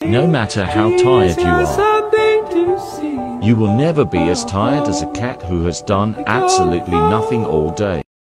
No matter how tired you are, you will never be as tired as a cat who has done absolutely nothing all day.